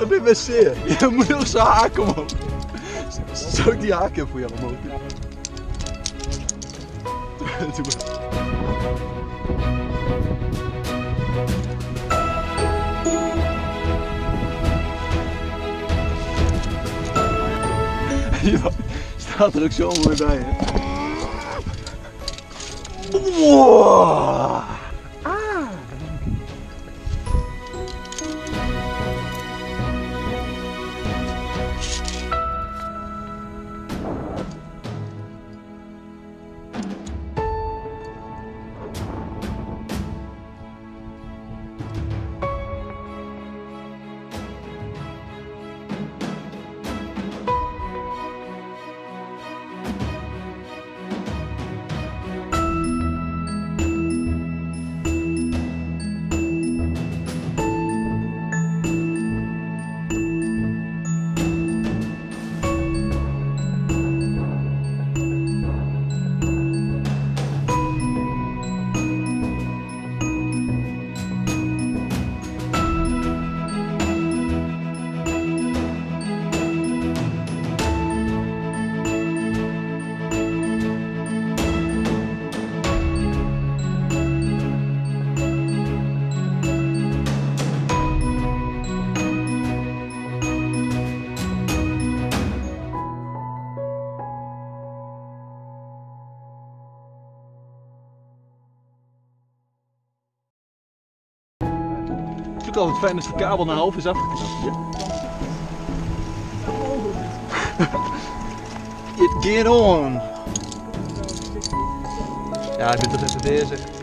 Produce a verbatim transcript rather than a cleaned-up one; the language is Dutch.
de B B C. Je moet ook zo haken, man. Zou ik die haken voor jou omhoog doen? Doe maar. Je staat er ook zo mooi bij, hè? Wow. Het is altijd fijn als de kabel naar half is afgeknapt. Ja. It get on! Ja, dit is even deze.